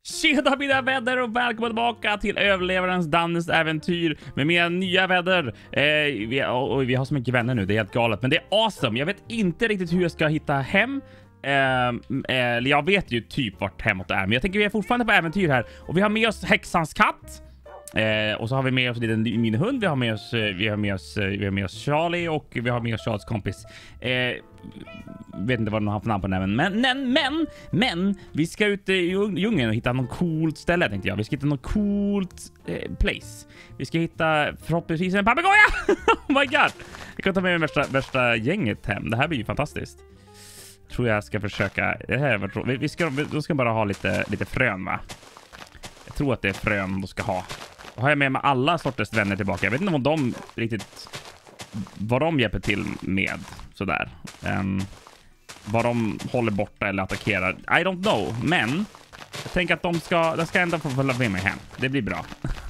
Tjena mina vänner och välkomna tillbaka till Överlevarens Dannens äventyr med mina nya vänner. Vi har så mycket vänner nu, det är helt galet. Men det är awesome, jag vet inte riktigt hur jag ska hitta hem. Jag vet ju typ vart hemåt är, men jag tänker vi är fortfarande på äventyr här. Och vi har med oss häxans katt. Och så har vi med oss min hund, vi har med oss Charlie och vi har med oss Charles kompis. Vet inte vad de har för namn på näven. Men vi ska ut i djungeln och hitta något coolt ställe, tänkte jag. Vi ska hitta något coolt place. Vi ska hitta förhoppningsvis en papegoja. Oh my god. Jag kan ta med mig värsta gänget hem. Det här blir ju fantastiskt. Tror jag ska försöka. Det här var vi ska bara ha lite frön, va? Jag tror att det är frön de ska ha. Och har jag med mig alla sorters vänner tillbaka. Jag vet inte om de riktigt vad de hjälper till med sådär. Vad de håller borta eller attackerar. I don't know, men jag tänker att de ska ändå få följa med mig hem. Det blir bra.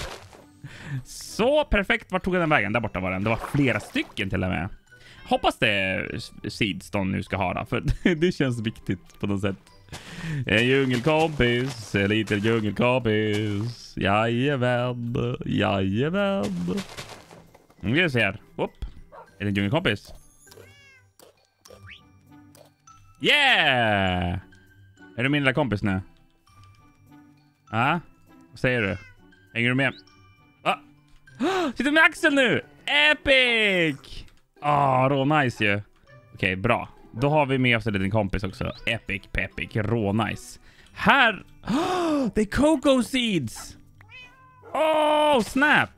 Så perfekt, vart tog den vägen? Där borta var den. Det var flera stycken till och med. Hoppas det är seeds de nu ska ha då, för det känns viktigt på något sätt. En djungelkompis, en liten djungelkompis. Jajamän. Vi ser. Hopp. Är det en djungelkompis? Yeah! Är du min lilla kompis nu? Ja? Vad säger du? Hänger du med? Ah! Sitter med Axel nu! Epic! Rå nice ju. Okej, bra. Då har vi med oss en liten kompis också. Epic, pepic, rå nice. Här! Det är cocoa seeds! Snap!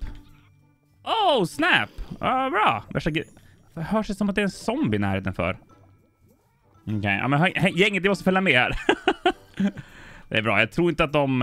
Bra. Det hörs det som att det är en zombie nära för. Okej, ja, men gänget, det måste följa med här. Det är bra. Jag tror inte att de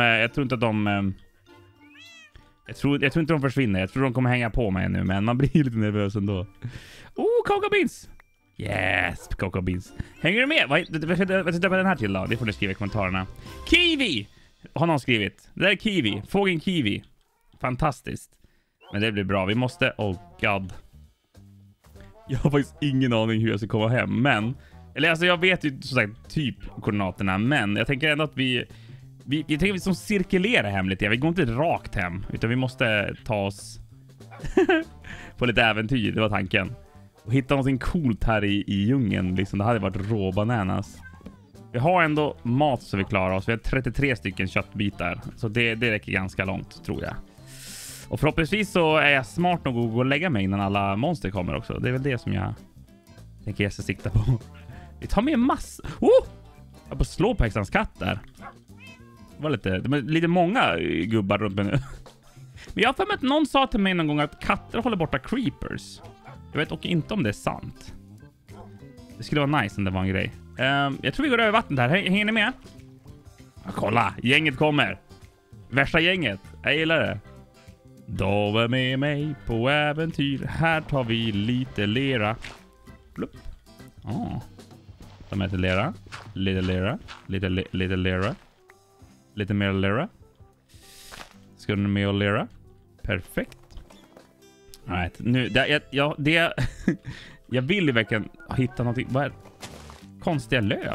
försvinner. Jag tror de kommer hänga på mig nu, men man blir lite nervös ändå. Cocoa beans. Yes, cocoa beans. Hänger du med? Vad ska jag döpa den här till då? Det får du skriva i kommentarerna. Kiwi! Har någon skrivit. Det där är kiwi. Fågeln kiwi. Fantastiskt. Men det blir bra. Vi måste... Oh god. Jag har faktiskt ingen aning hur jag ska komma hem. Men... Eller alltså jag vet ju som sagt typ koordinaterna. Men jag tänker ändå att vi tänker som cirkulera hem lite. Vi går inte rakt hem. Utan vi måste ta oss... på lite äventyr. Det var tanken. Och hitta någonting coolt här i djungeln. Liksom, det hade varit rå bananas. Vi har ändå mat så vi klarar oss. Vi har 33 stycken köttbitar. Så det räcker ganska långt, tror jag. Och förhoppningsvis så är jag smart nog att gå och lägga mig innan alla monster kommer också. Det är väl det som jag tänker jag ska sikta på. Vi tar med massa... Jag får slå på häxans katt där. Det var lite många gubbar runt mig nu. Men jag har för mig att någon sa till mig någon gång att katter håller borta creepers. Jag vet också inte om det är sant. Det skulle vara nice om det var en grej. Jag tror vi går över vattnet här. Hänger ni med? Kolla, gänget kommer. Värsta gänget. Jag gillar det. De är med mig på äventyr. Här tar vi lite lera. Plupp. De äter lera. Lite lera. Lite lera. Lite mer lera. Ska du med och lera? Perfekt. Alright, nu jag vill ju verkligen hitta någonting. Vad är konstiga löv?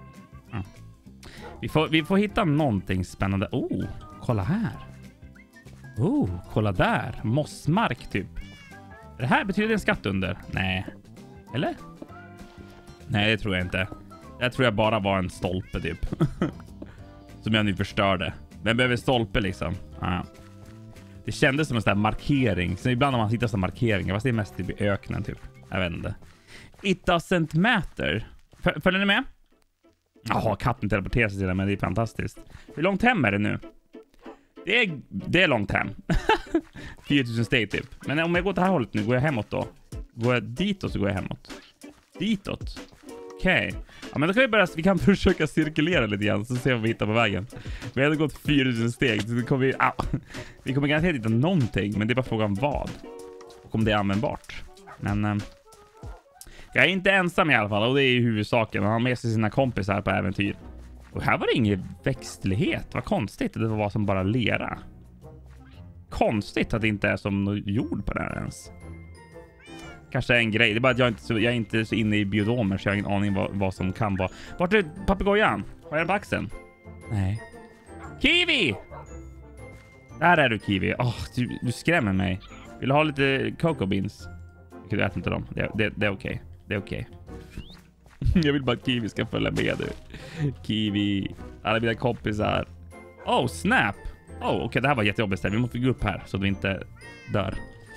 Vi får hitta någonting spännande. Kolla här. Kolla där. Mossmark typ. Det här betyder det en skatt under? Nej. Eller? Nej, det tror jag inte. Det tror jag bara var en stolpe typ. Som jag nu förstörde. Vem behöver stolpe liksom? Det kändes som en sån där markering. Så ibland när man hittar sån markeringar, fast det är mest typ i öknen typ. Jag vet inte. It doesn't matter. Följer ni med? Katten teleporterar sig till, men det är fantastiskt. Hur långt hem är det nu? Det är långt hem. 4000 steg typ. Men om jag går åt det här hållet nu, går jag hemåt då? Går jag ditåt så går jag hemåt. Ditåt? Okej. Ja, men då kan vi kan försöka cirkulera lite grann så ser vi vad vi hittar på vägen. Vi har gått 4000 steg så det kommer vi kommer garanterat hitta någonting, men det är bara frågan vad. Och om det är användbart. Men jag är inte ensam i alla fall, och det är ju huvudsaken. Han har med sig sina kompisar på äventyr. Och här var det ingen växtlighet. Vad konstigt, det var som bara lera. Konstigt att det inte är som jord på det här ens. Kanske en grej. Det är bara att jag är inte så inne i biodomer, så jag har ingen aning vad som kan vara. Vart är papegojan? Har jag den på axeln? Nej. Kiwi! Där är du, Kiwi. Du skrämmer mig. Vill du ha lite cocoa beans? Okej, du äter inte dem. Det är okej. Det är okej. Jag vill bara att Kiwi ska följa med nu. Kiwi. Alla mina kompisar. Oh, snap. Okej, det här var jättejobbigt. Vi måste gå upp här så att vi inte dör.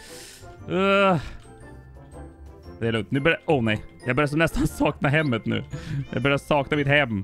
Det är lugnt. Nu börjar... nej. Jag börjar så nästan sakna hemmet nu. Jag börjar sakna mitt hem.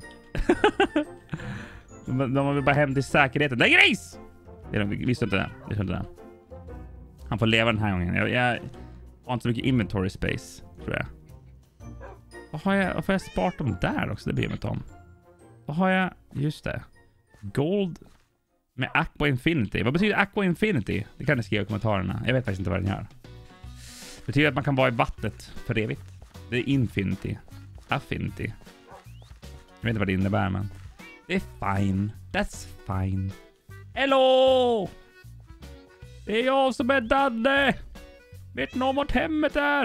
De vill bara hem till säkerheten. Det är gris! Vi visste inte det. Han får leva den här gången. Jag har inte så mycket inventory space, tror jag. Vad får jag sparat dem där också? Det blir med om. Vad har jag? Just det. Gold med Aqua Infinity. Vad betyder Aqua Infinity? Det kan ni skriva i kommentarerna. Jag vet faktiskt inte vad den gör. Det betyder att man kan vara i vattnet för evigt. Det är Infinity. Affinity. Jag vet inte vad det innebär, men det är fine. That's fine. Hello! Det är jag som är Danne. Vet någon vart hemmet är?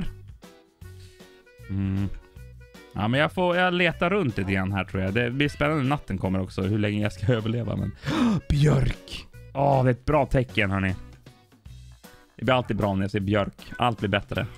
Ja, men jag letar runt lite grann här, tror jag. Det blir spännande när natten kommer också. Hur länge jag ska överleva, men... björk! Det är ett bra tecken, hörni. Det blir alltid bra när jag ser björk. Allt blir bättre.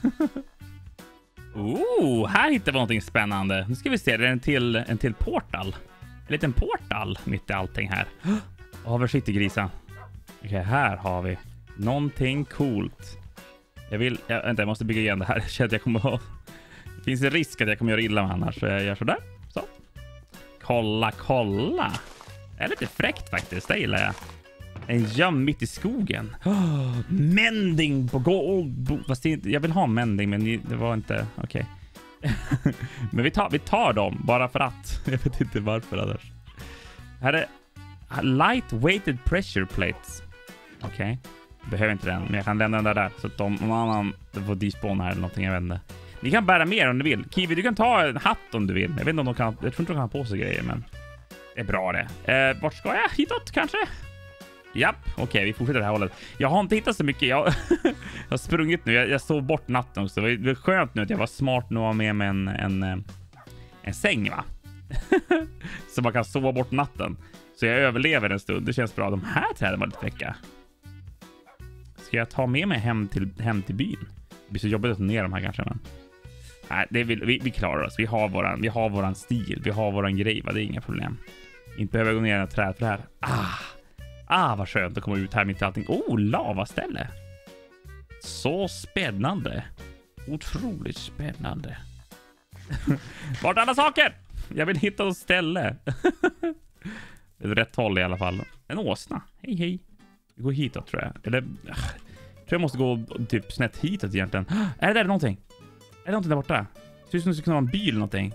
Här hittar vi någonting spännande. Nu ska vi se, det är en till portal. En liten portal mitt i allting här. Vad sitter grisa? Okej, här har vi någonting coolt. Jag måste bygga igen det här. Jag känner att jag kommer att... Det finns en risk att jag kommer göra illa med annars, så jag gör sådär. Så. Kolla. Det är lite fräckt faktiskt, det gillar jag. En göm mitt i skogen. Mending på gold. Fast jag vill ha mending, men det var inte... Okej. Men vi tar dem, bara för att. Jag vet inte varför annars. Här är light weighted pressure plates. Okej. Behöver inte den, men jag kan lämna den där. Så att om någon annan får despawna här eller någonting, jag vet inte. Ni kan bära mer om du vill. Kiwi, du kan ta en hatt om du vill. Jag vet inte om de kan... Jag tror inte de kan ha på sig grejer, men... Det är bra det. Vart ska jag? Hitåt kanske? Japp, okej, vi fortsätter det här hållet. Jag har inte hittat så mycket. Jag har sprungit nu. Jag sov bort natten också. Det var skönt nu att jag var smart nog att ha med mig en säng, va? Så man kan sova bort natten. Så jag överlever en stund. Det känns bra. De här träden var lite fräcka. Ska jag ta med mig hem till byn? Det blir så jobbigt att ta ner de här kanske, men... Nej, vi klarar oss. Vi har våran stil. Vi har våran grej, va? Det är inga problem. Inte behöver gå ner i ett träd för det här. Vad skönt att komma ut här mitt i allting. Lavaställe. Så spännande. Otroligt spännande. Vart är alla saker? Jag vill hitta ett ställe. Det är rätt håll i alla fall. En åsna. Hej. Vi går hitåt, tror jag. Eller... tror jag måste gå typ snett hitåt egentligen. Är det där någonting? Är det någonting där borta? Ser ut som det skulle kunna vara en bil eller någonting.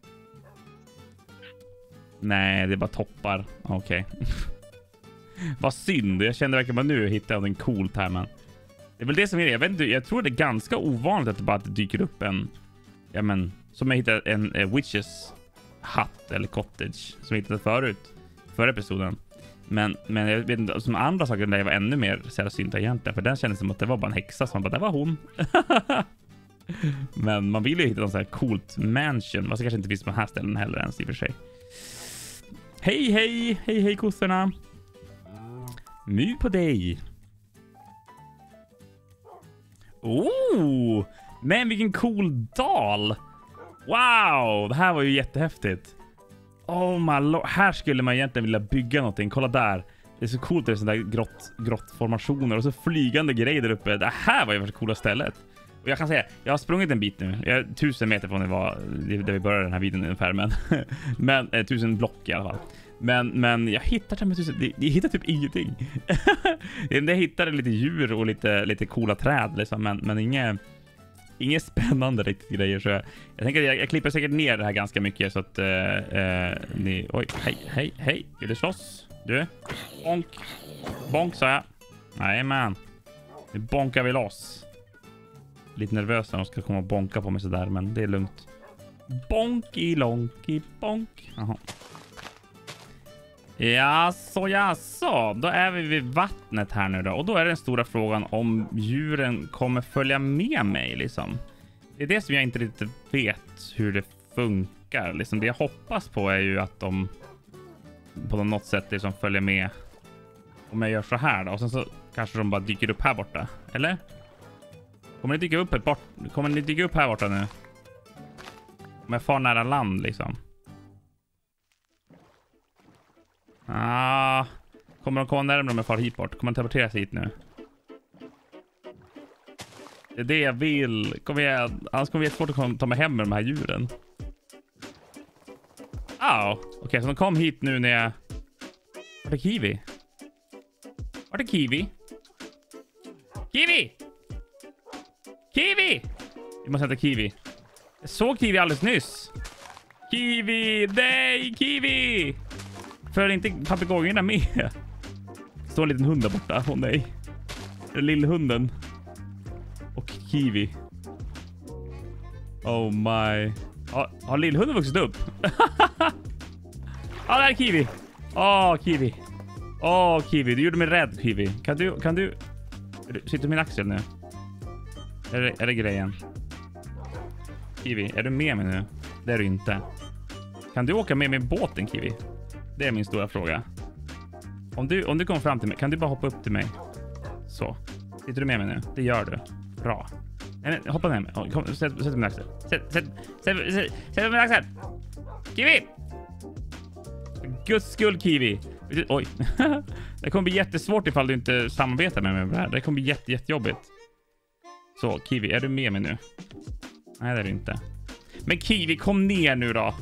Nej, det är bara toppar. Okej. Vad synd. Jag kände verkligen bara nu hittar jag någonting coolt här, men... Det är väl det som är det. Jag vet inte, jag tror det är ganska ovanligt att det bara dyker upp en... Ja, men... Som jag hittade en witches hut eller cottage som jag hittade förut. Förra episoden. Men jag vet inte, som andra saker där var ännu mer sällsynta egentligen. För den kändes som att det var bara en häxa som bara, det var hon. Men man vill ju hitta någon sån här coolt mansion. Fast det kanske inte finns på den här ställen heller ens i och för sig. Hej kossorna. My på dig. Men vilken cool dal. Wow, det här var ju jättehäftigt. Oh my lord, här skulle man egentligen vilja bygga någonting. Kolla där. Det är så coolt, det är sådana där grottformationer och så flygande grejer där uppe. Det här var ju det coola stället. Och jag kan säga, jag har sprungit en bit nu. Jag är 1000 meter från det var där vi började den här videon ungefär, men 1000 block i alla fall. Men jag hittar jag hittar typ ingenting. Jag hittade lite djur och lite coola träd liksom, men inget spännande riktigt grejer, så jag tänker att jag klipper säkert ner det här ganska mycket så att ni... Oj, hej. Vill du slåss? Du? Bonk, sa jag. Nej, man. Nu bonkar vi loss. Lite nervös när de ska komma och bonka på mig sådär, men det är lugnt. Bonky, lonky, bonk. Jaha. Jaså. Då är vi vid vattnet här nu då. Och då är den stora frågan om djuren kommer följa med mig liksom. Det är det som jag inte riktigt vet hur det funkar. Liksom det jag hoppas på är ju att de på något sätt det som följer med. Om jag gör så här då. Och sen så kanske de bara dyker upp här borta. Eller? Kommer ni dyka upp här borta nu? Om jag far nära land liksom. Kommer de komma närmare om jag far hit bort? Kommer de teleportera sig hit nu? Det är det jag vill. Annars kommer vi svårt att ta mig hem med de här djuren. Okej, så de kom hit nu när jag... Var är Kiwi? Var är Kiwi? Kiwi! Kiwi! Vi måste hämta Kiwi. Jag såg Kiwi alldeles nyss. Kiwi! Nej, Kiwi! För inte papegojorna med. Står en liten hund där borta. Åh nej. Den lilla hunden. Och Kiwi. Oh my. Har lillhunden vuxit upp? Där är Kiwi. Kiwi. Kiwi. Du gjorde mig rädd, Kiwi. Kan du... Sitter du min axel nu? Är det grejen? Kiwi, är du med mig nu? Det är du inte. Kan du åka med båten, Kiwi? Det är min stora fråga. Om du kommer fram till mig, kan du bara hoppa upp till mig? Så. Sitter du med mig nu? Det gör du. Bra. Nej, hoppa med mig. Sätt min axel. Sätt min axel. Kiwi! Guds skull, Kiwi. Oj. Det kommer bli jättesvårt ifall du inte samarbetar med mig här. Det kommer bli jättejobbigt. Så, Kiwi, är du med mig nu? Nej, det är du inte. Men Kiwi, kom ner nu då.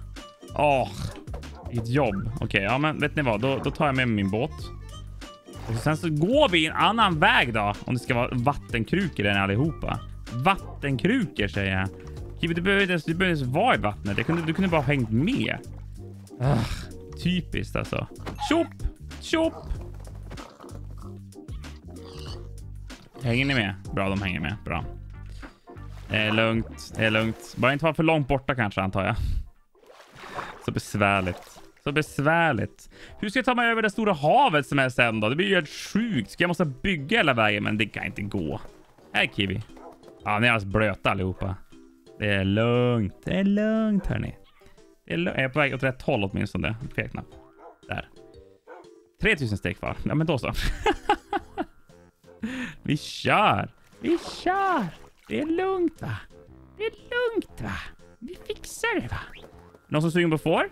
Vilket jobb. Okej, ja men vet ni vad? Då tar jag med min båt. Och sen så går vi en annan väg då. Om det ska vara vattenkrukor den allihopa. Vattenkrukor, säger jag. Kiwi, du behöver inte ens vara i vattnet. Du kunde bara ha hängt med. Typiskt alltså. Tjopp! Hänger ni med? Bra, de hänger med. Bra. Det är lugnt. Bara inte vara för långt borta kanske, antar jag. Så besvärligt. Hur ska jag ta mig över det stora havet som är sen då? Det blir ju helt sjukt. Ska jag måste bygga hela vägen? Men det kan inte gå. Här, Kiwi. Ni är alldeles blöta allihopa. Det är lugnt, hörni. Jag är på väg åt rätt håll åtminstone. Fel knapp. Där. 3000 steg kvar. Ja, men då så. Vi kör. Det är lugnt, va? Vi fixar det, va? Någon som suger på får?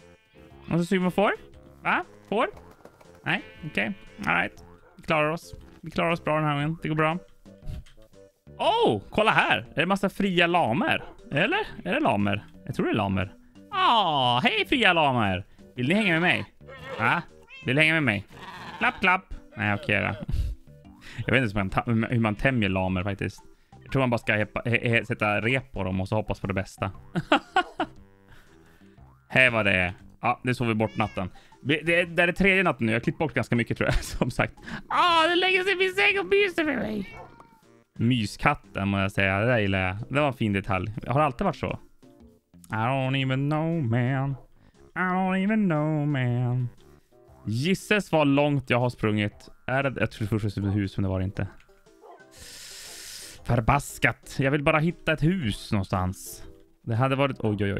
Va? Får? Nej, okej. All right. Vi klarar oss bra den här gången. Det går bra. Kolla här. Är det en massa fria lamer? Eller? Är det lamer? Jag tror det är lamer. Hej fria lamer. Vill ni hänga med mig? Va? Vill ni hänga med mig? Klapp. Nej, okej då. Jag vet inte hur man tämjer lamer faktiskt. Jag tror man bara ska sätta rep på dem och så hoppas på det bästa. Här var det. Ja, det sov vi bort natten. Det är tredje natten nu. Jag har klippt bort ganska mycket, tror jag, som sagt. Det lägger sig vid säng och myser med mig. Myskatten, må jag säga. Det där gillar jag. Det var en fin detalj. Har det alltid varit så? I don't even know, man. Gisses vad långt jag har sprungit. Jag tror först det var ett hus, men det var det inte. Förbaskat. Jag vill bara hitta ett hus någonstans. Det hade varit...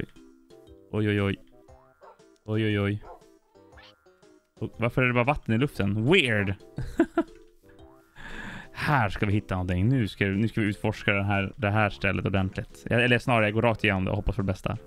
Oj. Varför är det bara vatten i luften? Weird. Här ska vi hitta någonting. Nu ska vi utforska det här stället ordentligt. Eller snarare, jag går rakt igenom det och hoppas för det bästa.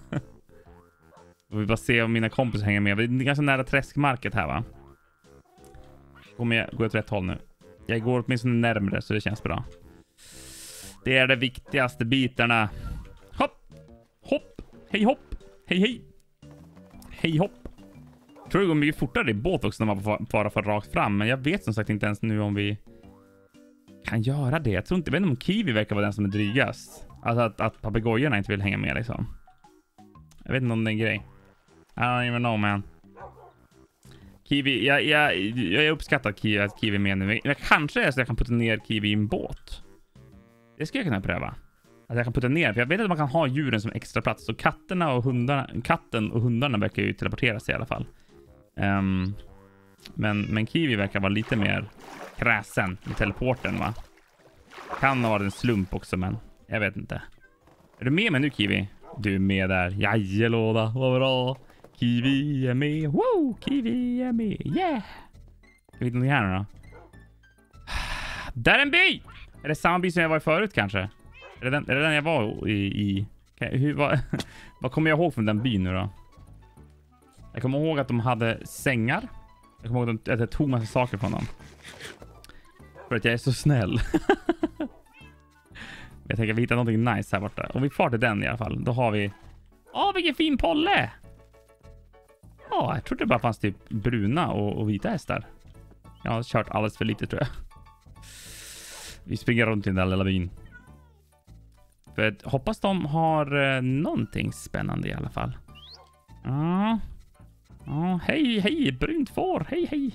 Vi vill bara se om mina kompisar hänger med. Det är ganska nära träskmarket här, va? Går jag åt rätt håll nu? Jag går åtminstone närmare, så det känns bra. Det är de viktigaste bitarna. Hopp. Hej hopp. Hej hopp. Jag tror det går mycket fortare i båt också när man bara får rakt fram. Men jag vet som sagt inte ens nu om vi kan göra det. Jag vet inte om Kiwi verkar vara den som är drygast. Alltså att papegojorna inte vill hänga med liksom. Jag vet inte om det är en grej. I don't even know, man. Kiwi, jag uppskattar att Kiwi är med nu. Men kanske är så att jag kan putta ner Kiwi i en båt. Det ska jag kunna pröva. Att jag kan putta ner. För jag vet att man kan ha djuren som extra plats. Så katten och hundarna verkar ju teleportera sig i alla fall. Men Kiwi verkar vara lite mer kräsen i teleporten, va? Kan ha varit en slump också, men jag vet inte. Är du med mig nu, Kiwi? Du är med där. Jajelåda, vad bra. Kiwi är med. Woo! Kiwi är med. Yeah! Ska vi hitta någonting här nu då? Där är en by! Är det samma by som jag var i förut kanske? Är det den jag var i? Vad kommer jag ihåg från den byn nu då? Jag kommer ihåg att de hade sängar. Jag kommer ihåg att jag tog massa saker från dem. För att jag är så snäll. Jag tänker att vi hittar någonting nice här borta. Och vi far till den i alla fall. Då har vi... vilken fin polle! Jag trodde det bara fanns typ bruna och vita hästar. Jag har kört alldeles för lite tror jag. Vi springer runt i den där lilla byn. För jag hoppas de har någonting spännande i alla fall. Hej, brunt får. Hej.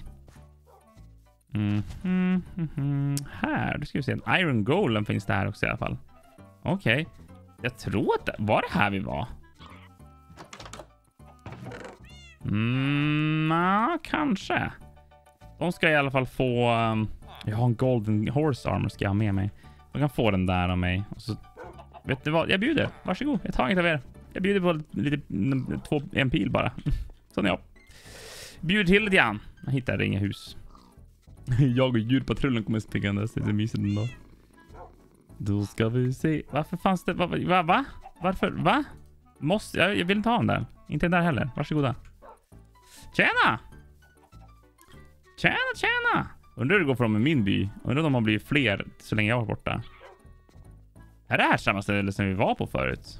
Här, då ska vi se. En Iron Golem finns det här också i alla fall. Okej. Jag tror att var det här vi var? Kanske. De ska i alla fall få... jag har en Golden Horse Armor ska jag ha med mig. De kan få den där av mig. Och så, vet du vad? Jag bjuder. Varsågod. Jag tar inget av er. Jag bjuder på en pil bara. Sån jag. Bjuder till lite grann. Jag hittar inga hus. Jag och djurpatrullen kommer stickandes. Det är mysigt ändå. Då ska vi se. Varför fanns det... Va? Varför? Va? Jag vill inte ha den där. Inte den där heller. Varsågoda. Tjena! Tjena! Undrar hur det går för dem i min by. Undrar om de har blivit fler så länge jag var borta. Är det här samma ställe som vi var på förut?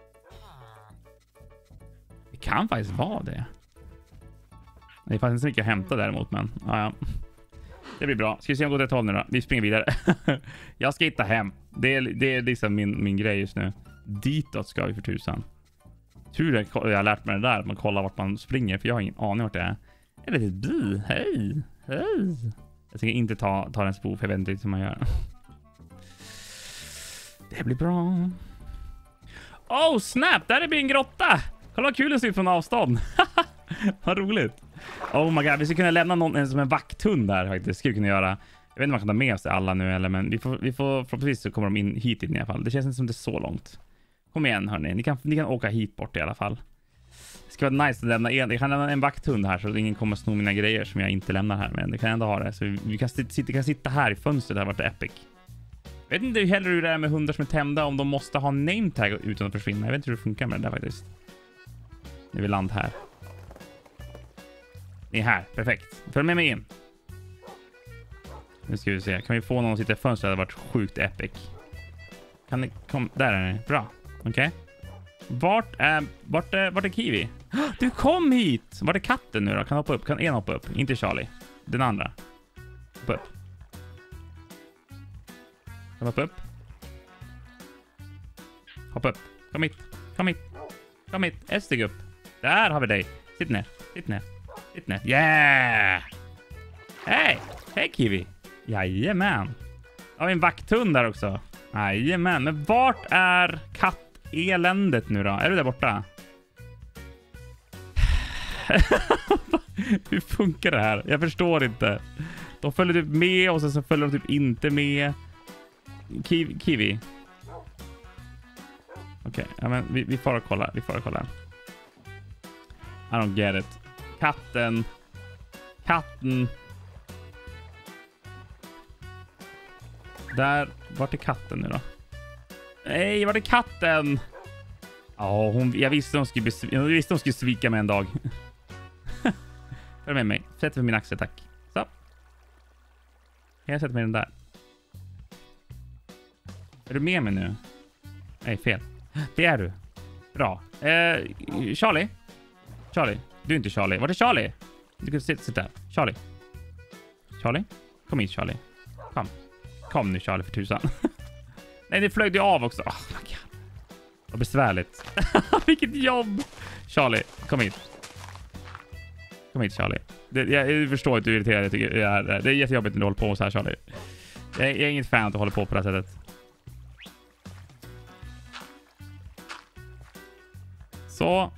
Det kan faktiskt vara det. Det fanns inte så mycket att hämta däremot, men ja. Det blir bra. Ska vi se om det går rätt håll nu då? Vi springer vidare. Jag ska hitta hem. Det är liksom min grej just nu. Ditåt ska vi för tusan. Tur jag har lärt mig det där. Att man kollar vart man springer. För jag har ingen aning vart det är. Är det ett by? Hej. Jag tänker inte ta den spov. För jag vet inte hur man gör. Det blir bra. Oh snap. Där blir en grotta. Kolla vad kul det ser ut från avstånd. Vad roligt. Oh my god. Vi skulle kunna lämna någon som en vakthund där faktiskt. Skulle vi kunna göra. Jag vet inte om man kan ta med sig alla nu. Eller, men vi får förhoppningsvis så kommer de in hit i alla fall. Det känns inte som det är så långt. Kom igen hörni. Ni kan åka hit bort i alla fall. Det ska vara nice att lämna jag kan lämna en vakthund här så att ingen kommer sno mina grejer som jag inte lämnar här. Men det kan ändå ha det. Så vi kan sitta här i fönstret. Det har varit epic. Jag vet inte heller hur det är med hundar som är tämda. Om de måste ha name tag utan att försvinna. Jag vet inte hur det funkar med det där faktiskt. Nu är vi land här. Ni är här. Perfekt. Följ med mig in. Nu ska vi se. Kan vi få någon att sitta i fönstret? Det hade varit sjukt epic. Kan ni kom där är ni. Bra. Okej. Vart är Kiwi? Du kom hit. Vart är katten nu då? Kan hoppa upp. Kan en hoppa upp? Inte Charlie. Den andra. Hoppa upp. Kan hoppa upp. Hoppa upp. Kom hit. Kom hit. Ett steg upp. Där har vi dig. Sitt ner. Yeah! Hej Kiwi. Jajamän. Har vi en vakthund där också? Jajamän. Men vart är katteländet nu då? Är du där borta? Hur funkar det här? Jag förstår inte. De följer typ med och så följer de typ inte med. Kiwi. Okej, ja, men vi får kolla. I don't get it. Katten. Där, vart är katten nu då? Nej, vart är katten? Jag visste hon skulle svika mig en dag. Följ med mig. Sätt för min axel, tack. Så. Jag sätter mig den där. Är du med mig nu? Nej, fel. Det är du. Bra. Charlie. Du är inte Charlie. Vart är Charlie? Du kan sitta där. Charlie? Kom hit, Charlie. Kom nu, Charlie, för tusan. Nej, det flög ju av också. Oh my god. Vad besvärligt. Vilket jobb. Charlie, kom hit. Charlie. Jag förstår att du är irriterad. Jag tycker det är jättejobbigt när du håller på så här, Charlie. Jag är inget fan att hålla på det här sättet. Så.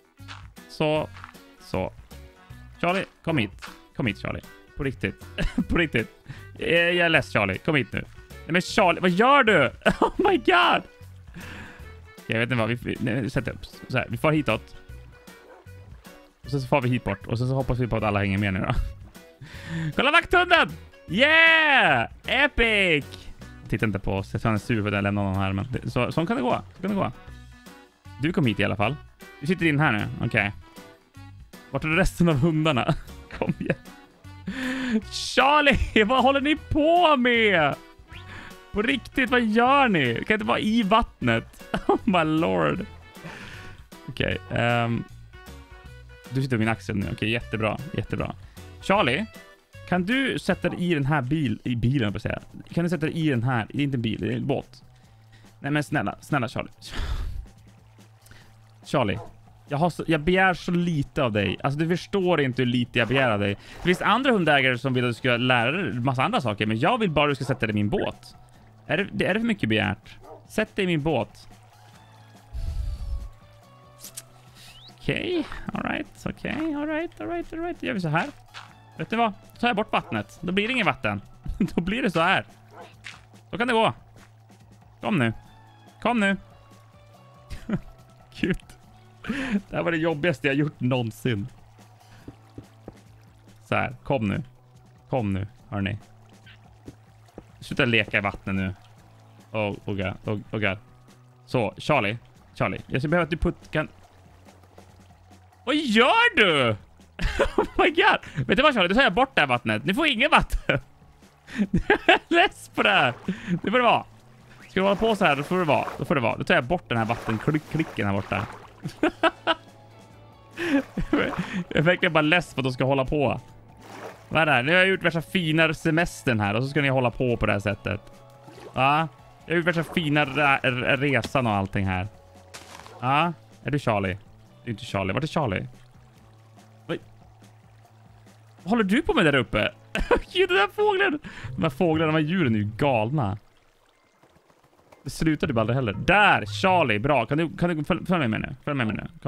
Charlie, kom hit, Charlie. På riktigt. Jag är less, Charlie. Kom hit nu. Nej, men Charlie, vad gör du? Oh my god. Jag vet inte vad vi sätter upp. Så här, vi får hitåt. Och så far vi hit bort. Och så hoppas vi på att alla hänger med nu då. Kolla vakthunden! Yeah! Epic! Titta inte på oss. Jag tror han är sur för att jag lämnar honom här. Men så kan det gå. Så kan det gå. Du kom hit i alla fall. Du sitter in här nu. Okej. Vart är resten av hundarna? Kom igen. Charlie, vad håller ni på med? På riktigt, vad gör ni? Kan inte vara i vattnet. Oh my lord. Okej. Du sitter på min axel nu. Okej, jättebra. Jättebra. Charlie, kan du sätta dig i den här bilen på att säga? Kan du sätta dig i den här? Det är inte en bil, det är en båt. Nej men snälla Charlie. Charlie, jag begär så lite av dig. Alltså du förstår inte hur lite jag begär av dig. Det finns andra hundägare som vill att du ska lära dig en massa andra saker. Men jag vill bara att du ska sätta dig i min båt. Är det för mycket begärt? Sätt dig i min båt. Okej, alright. Okej, alright. Gör vi så här. Vet du vad? Så tar jag bort vattnet. Då blir det ingen vatten. Då blir det så här. Så kan det gå. Kom nu. Gud. Det här var det jobbigaste jag gjort någonsin. Så här, kom nu, hörni. Sluta leka i vattnet nu. Oh god. Så, Charlie. Jag skulle behöva att du kan... Vad gör du? Oh my god. Vet du vad, Charlie? Då tar jag bort det här vattnet. Ni får ingen vatten. Jag är less på det här. Det får det vara. Ska du hålla på så här, då får det vara. Då tar jag bort den här vattenklicken här borta. Jag är verkligen bara less för att de ska hålla på. Vad är det här? Nu har jag gjort värsta fina semestern här och så ska ni hålla på det här sättet. Ja, jag har gjort värsta fina resan och allting här. Ja, är du Charlie? Det är inte Charlie. Vart är Charlie? Vad håller du på med där uppe? Gud, den där fågeln! De här fåglarna, de här djuren är ju galna. Det slutar du bara aldrig heller. Där, Charlie, bra. Kan du följa med mig nu? Följ med mig nu.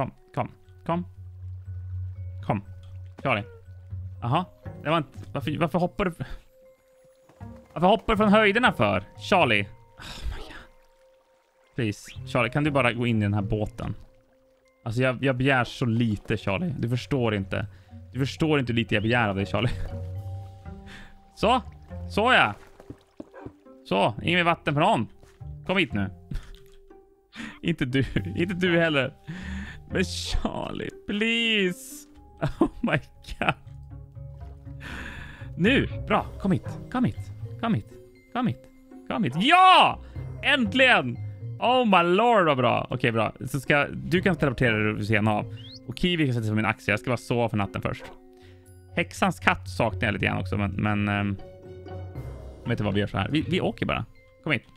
Kom. Charlie. Aha. Det var inte... Varför hoppar du... Varför hoppar du från höjderna för? Charlie. Oh my god. Please. Charlie, kan du bara gå in i den här båten? Alltså jag begär så lite, Charlie. Du förstår inte. Du förstår inte hur lite jag begär av dig, Charlie. Så ja. Så, in med vatten för någon. Kom hit nu. Inte du heller. Men Charlie, please. Oh my god. Nu, bra. Kom hit. Ja! Äntligen! Oh my lord, vad bra. Okej, bra. Så du kan teleportera dig vid sidan av. Och Kiwi kan sätta sig på min axel. Jag ska bara sova för natten först. Häxans katt saknar jag lite grann också. Men vet du vad vi gör så här? Vi åker bara. Kom hit.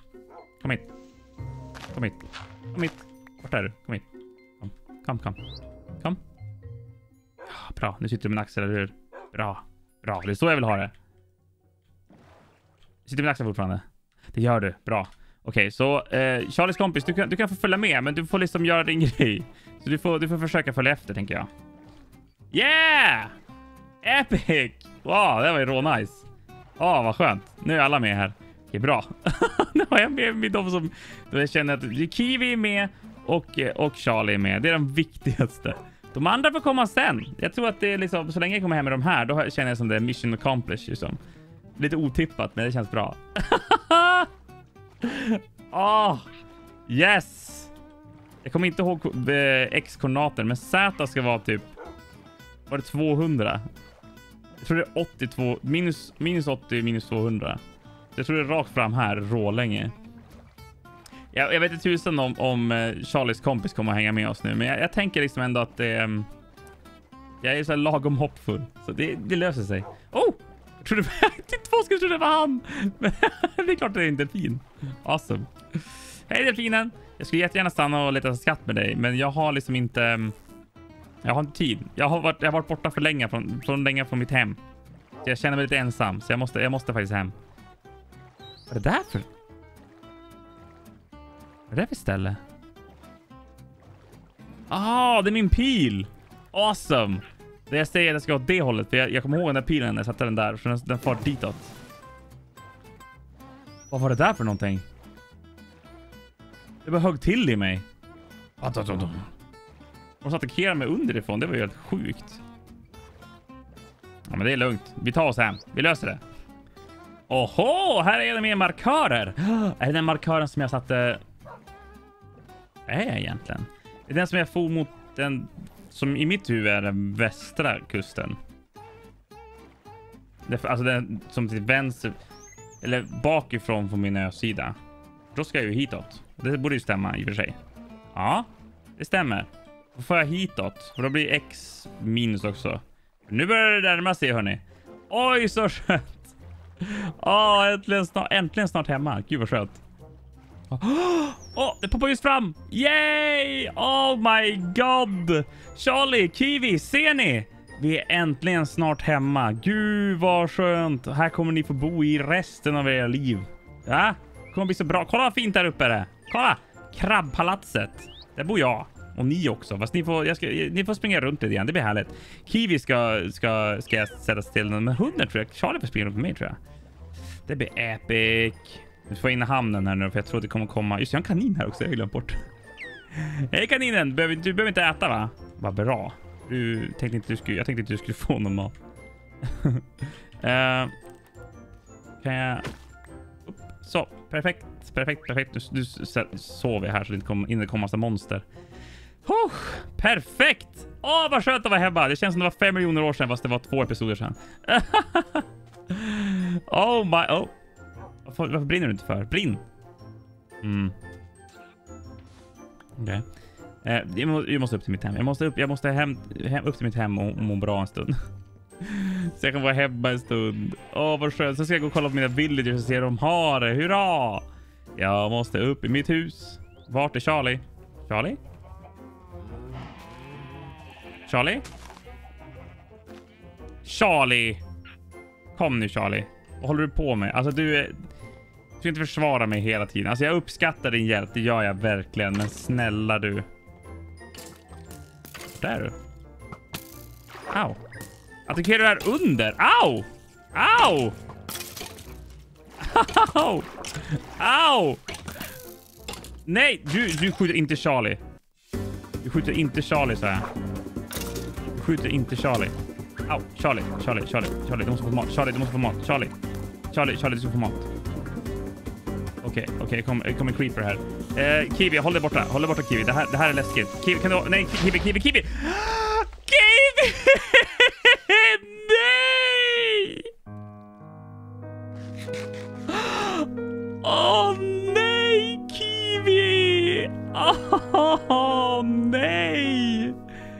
Vart är du? Kom hit. Kom. Ja, bra, nu sitter du med min axel, eller hur? Bra. Det är så jag vill ha det. Sitter med min axel fortfarande? Det gör du, bra. Okej, så Charlies kompis, du kan få följa med, men du får liksom göra din grej. Så du får försöka följa efter, tänker jag. Yeah! Epic! Wow, det var ju rå nice. Vad skönt. Nu är alla med här. Okej, bra. Nu har jag med dem som... Jag känner att Kiwi är med och Charlie är med. Det är de viktigaste. De andra får komma sen. Jag tror att det är liksom... Så länge jag kommer hem med de här, då känner jag som det är mission accomplished. Liksom. Lite otippat, men det känns bra. Yes! Jag kommer inte ihåg X-koordinaten, men Z ska vara typ... Var det 200? Jag tror det är 82... Minus 80, minus 200. Jag tror det är rakt fram här, rålänge. Jag vet inte tusen om Charlies kompis kommer att hänga med oss nu. Men jag tänker liksom ändå att det... jag är så här lagom hoppfull. Så det löser sig. Oh! Jag trodde det var han. Men det är klart att det är en delfin. Awesome. Hej delfinen. Jag skulle jättegärna stanna och leta skatt med dig. Men jag har liksom inte... Jag har inte tid. Jag har varit borta för länge från mitt hem. Så jag känner mig lite ensam. Så jag måste faktiskt hem. Vad är det där för... Vad är det för ställe? Det är min pil. Awesome. Det jag säger att jag ska åt det hållet. För jag kommer ihåg den där pilen när jag satte den där. Så den far ditåt. Vad var det där för någonting? Det bara högg till i mig. Och så attackerar mig underifrån. Det var ju helt sjukt. Ja, men det är lugnt. Vi tar oss hem. Vi löser det. Oho, här är det mer markörer. Är det den markören som jag satte... Är jag egentligen? Det är den som jag får mot den som i mitt huvud är den västra kusten. Alltså den som till vänster eller bakifrån på min ösida. Då ska jag ju hitåt. Det borde ju stämma i och för sig. Ja, det stämmer. Då får jag hitåt. För då blir X minus också. Nu börjar det närma sig, hörni. Oj, så skönt. Äntligen snart hemma. Gud vad skönt. Det poppar just fram. Yay! Oh my god. Charlie, Kiwi, ser ni? Vi är äntligen snart hemma. Gud vad skönt. Här kommer ni få bo i resten av era liv. Ja, det kommer bli så bra. Kolla vad fint där uppe det. Kolla, krabbpalatset. Där bor jag. Och ni också. Fast ni får springa runt lite igen. Det blir härligt. Kiwi ska jag sätta till den med hunden, tror jag. Charlie får springa runt med mig, tror jag. Det blir epic. Vi får in i hamnen här nu, för jag tror att det kommer komma... Just det, jag har en kanin här också. Jag har glömt bort. Hej kaninen, du behöver inte äta, va? Vad bra. Jag tänkte inte du skulle få någon mat. Kan jag... Så, perfekt. Du sover här så det inte kommer massa monster. Perfekt! Vad skönt att vara hemma. Det känns som det var 5 miljoner år sedan, fast det var 2 episoder sedan. Varför brinner du inte för? Brinn! Okej. Jag måste upp till mitt hem. Jag måste hem upp till mitt hem och må bra en stund. Så jag kan vara hemma en stund. Vad skönt. Så ska jag gå och kolla på mina villagers och se hur de har det. Hurra! Jag måste upp i mitt hus. Vart är Charlie? Charlie? Charlie? Charlie! Kom nu, Charlie. Vad håller du på med? Alltså du ska inte försvara mig hela tiden. Alltså jag uppskattar din hjälp. Det gör jag verkligen. Men snälla du. Där är du. Au. Attackerar du här under? Au! Au! Au! Au! Nej, du skjuter inte Charlie. Du skjuter inte Charlie, så här. Du skjuter inte Charlie. Au, Charlie, du måste få mat. Charlie, du ska få mat. Okej, kommer Creeper här. Kiwi, håll dig borta Kiwi. Det här är läskigt. Kiwi, kan du... Nej, Kiwi! Kiwi! Nej! Nej, Kiwi! Nej!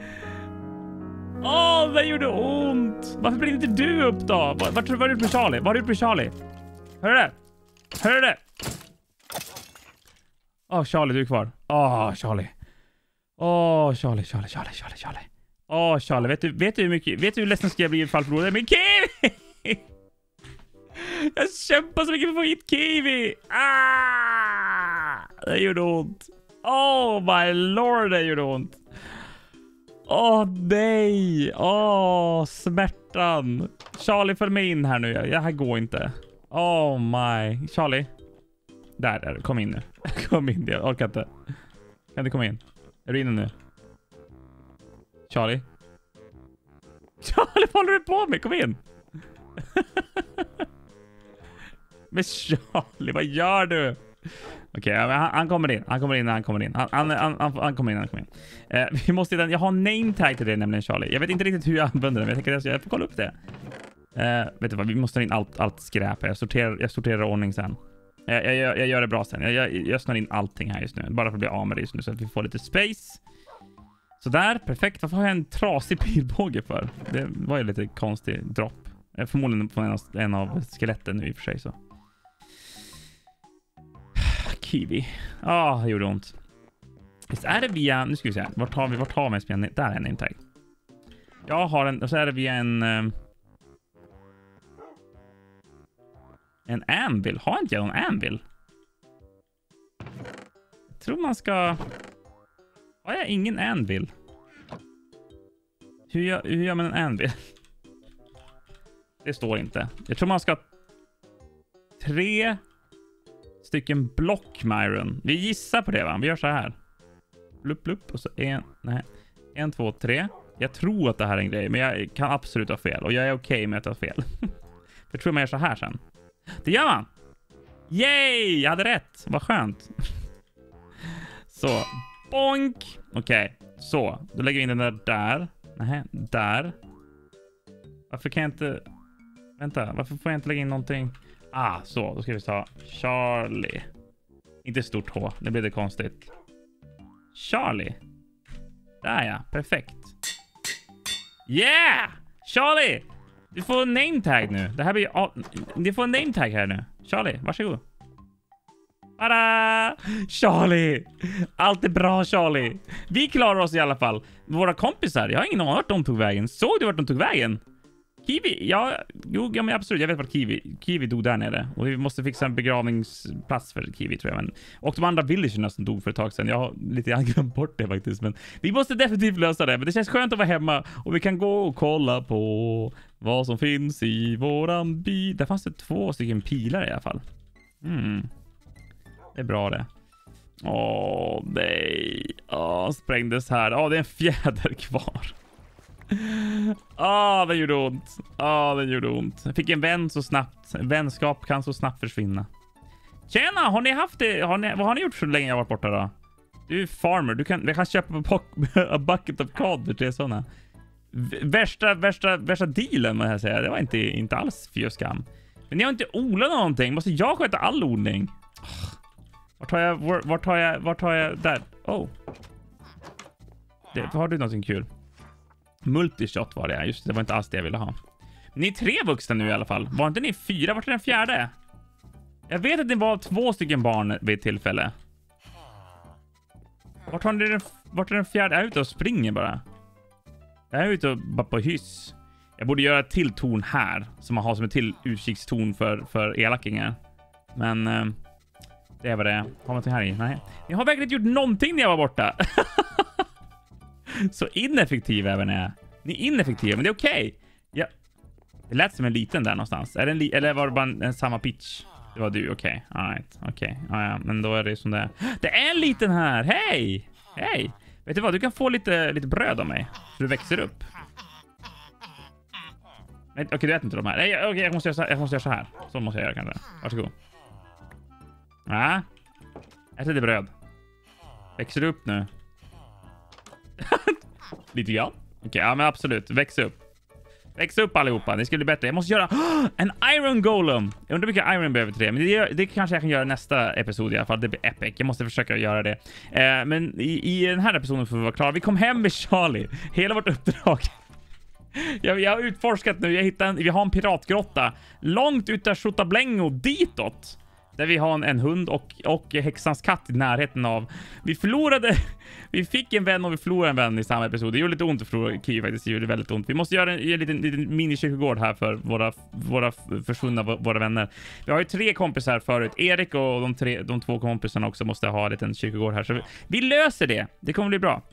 Det gjorde ont. Varför blir inte du upp då? Vad har du gjort med Charlie? Vad har du gjort med Charlie? Hör du det? Charlie, du är kvar. Charlie. Charlie, vet du hur ledsen ska jag bli ifall förlorade? Men Kiwi! Jag kämpar så mycket för att få hit Kiwi. Det gjorde ont. My lord, det gjorde ont. Nej. Smärtan. Charlie, följ med in här nu. Det här går inte. My. Charlie. Där är du. Kom in nu. Kom in, jag orkar inte. Kan du komma in? Är du inne nu? Charlie, vad håller du på med? Kom in. Men Charlie, vad gör du? Okej, han kommer in. Han kommer in. Vi måste jag har en name tag till det, nämligen Charlie. Jag vet inte riktigt hur jag använder den, men jag tänker att jag får kolla upp det. Vet du vad, vi måste ha in allt skräp. Jag sorterar ordning sen. Jag gör det bra sen. Jag snör in allting här just nu. Bara för att bli av med det just nu, så att vi får lite space. Sådär, perfekt. Varför har jag en trasig pilbåge för? Det var ju lite konstig dropp. Förmodligen på en av skeletten nu i och för sig, så. Kiwi. Det gjorde ont. Visst är det via... Nu ska vi se. Vart har vi en spel? Där är en name tag. Jag har en... Och så är det via en anvil. Har inte jag någon anvil? Jag tror man ska... Har jag ingen anvil? Hur gör man en anvil? Det står inte. Jag tror man ska 3 stycken block med iron. Vi gissar på det, va? Vi gör så här. Blupp, och så en... Nej. 1, 2, 3. Jag tror att det här är en grej, men jag kan absolut ha fel. Och jag är okej med att ha fel. Jag tror man gör så här sen. Det gör man! Yay! Jag hade rätt. Vad skönt. Så. Bonk! Okej. Så. Då lägger vi in den där. Nej, där. Varför kan jag inte... Vänta, varför får jag inte lägga in någonting? Så. Då ska vi ta Charlie. Inte stort H. Det blir det konstigt. Charlie. Där ja. Perfekt. Yeah! Charlie! Du får en name tag nu. Det här blir... Du får en name tag här nu. Charlie, varsågod. Tada! Charlie! Allt är bra, Charlie. Vi klarar oss i alla fall. Våra kompisar, jag har ingen aning vart de tog vägen. Såg du vart de tog vägen? Kiwi, ja men absolut. Jag vet vart Kiwi dog där nere. Och vi måste fixa en begravningsplats för Kiwi, tror jag. Och de andra villagerna som dog för ett tag sedan. Jag har lite grann glömt bort det faktiskt. Men vi måste definitivt lösa det. Men det känns skönt att vara hemma. Och vi kan gå och kolla på vad som finns i våran by. Där fanns det 2 stycken pilar i alla fall. Det är bra det. Nej. Sprängdes här. Det är en fjäder kvar. Den gjorde ont. Den gjorde ont. Jag fick en vän så snabbt. Vänskap kan så snabbt försvinna. Tjena, har ni haft det? Vad har ni gjort så länge jag varit borta då? Du är farmer. Jag kan köpa a bucket of cod för 3 sådana. Värsta dealen med det här säger jag. Det var inte alls för skam. Men ni har inte odlat någonting. Måste jag sköta all odling? Vart har jag där? Har du någonting kul? Multishot var det. Just det var inte alls det jag ville ha. Ni är 3 vuxna nu i alla fall. Var inte ni 4? Vart är den 4:e? Jag vet att ni var 2 stycken barn vid ett tillfälle. Vart är den 4:e? Jag är ute och springer bara. Jag är ute och bara på hyss. Jag borde göra ett till torn här. Som man har som ett till utkikstorn för elakingar. Men det var det. Har man någonting här i? Nej. Ni har verkligen gjort någonting när jag var borta. Så ineffektiv även är. Ni är ineffektiva, men det är okej. Ja. Det lät som en liten där någonstans. Är det eller var det bara en samma pitch? Det var du, okej. Alright, okej. Ja, men då är det som det är. Det är en liten här. Hej! Hej! Vet du vad? Du kan få lite bröd av mig. Så du växer upp. Okej, du äter inte de här. Nej, okej, jag måste göra så här. Så måste jag göra kanske. Varsågod. Ja. Ät lite bröd. Växer du upp nu? Lite grann. Okej, ja men absolut. Väx upp. Väx upp allihopa. Det ska bli bättre. Jag måste göra en Iron Golem. Jag undrar hur mycket Iron behöver till det. Men det kanske jag kan göra nästa episod i alla fall. Det blir epic. Jag måste försöka göra det. Men i den här episoden får vi vara klara. Vi kom hem med Charlie. Hela vårt uppdrag. Jag har utforskat nu. Vi har en piratgrotta. Långt utanför Chotablengo ditåt. Där vi har en hund och häxans katt i närheten av. Vi fick en vän och vi förlorade en vän i samma episod. Det gjorde lite ont att förlora Kiwi faktiskt. Det gjorde väldigt ont. Vi måste göra en liten minikyrkogård här för våra försvunna våra vänner. Vi har ju 3 kompisar förut. Erik och de 2 kompisarna också måste ha en liten kyrkogård här. Så vi löser det. Det kommer bli bra.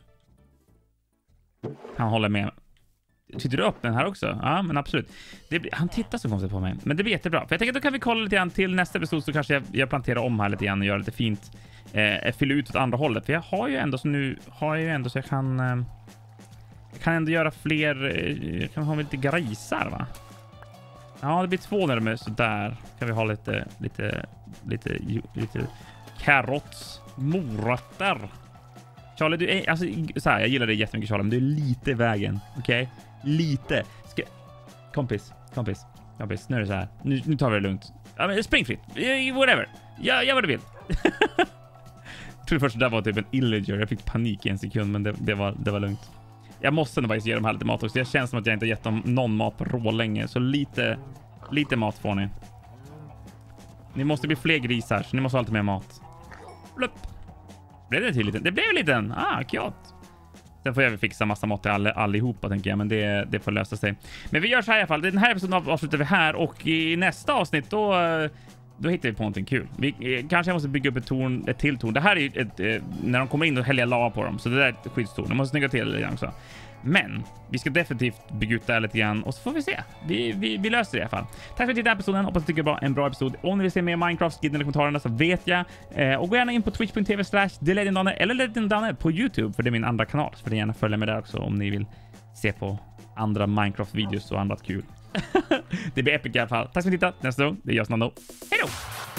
Han håller med. Sitter du upp den här också? Ja, men absolut. Han tittar så konstigt på mig. Men det blir jättebra. För jag tänker att då kan vi kolla lite grann till nästa episod. Så kanske jag planterar om här lite grann och gör lite fint. Fylla ut åt andra hållet. För jag har ju ändå så jag kan ändå göra fler. Jag kan ha lite grisar, va? Ja, det blir 2 när de är så där. Kan vi ha lite carrots, morötter. Charlie, du är, alltså så här, jag gillar dig jättemycket Charlie, men du är lite i vägen, okej? Lite. Kompis, nu är det så här. Nu tar vi det lugnt. Ja, men spring fritt. Whatever. Gör vad du vill. Jag tror först det där var typ en illager. Jag fick panik i en sekund, men det var lugnt. Jag måste nog faktiskt ge dem här lite mat också. Det känns som att jag inte har gett dem någon mat på rå länge. Så lite mat får ni. Ni måste bli fler grisar, så ni måste ha lite mer mat. Blupp. Blev det till liten? Det blev en liten. Cute. Sen får jag fixa massa mat till allihopa, tänker jag. Men det får lösa sig. Men vi gör så här i alla fall. Den här episoden avslutar vi här. Och i nästa avsnitt då hittar vi på någonting kul. Kanske jag måste bygga upp ett till torn. Det här är när de kommer in och häller lava på dem. Så det där är ett skyddstorn. Jag måste snygga till det också. Men vi ska definitivt bygga ut det här lite grann och så får vi se. Vi löser det i alla fall. Tack för att ni tittade på episoden. Hoppas att ni tycker det var en bra episod. Om ni vill se mer Minecraft, skriv ner i kommentarerna så vet jag. Och gå gärna in på twitch.tv/TheLegendDanne eller LegendDanne på YouTube, för det är min andra kanal. Så får ni gärna följa med där också om ni vill se på andra Minecraft-videos och annat kul. Det blir epic i alla fall. Tack för att ni tittade. Nästa gång, det är jag, Snando. Hej då!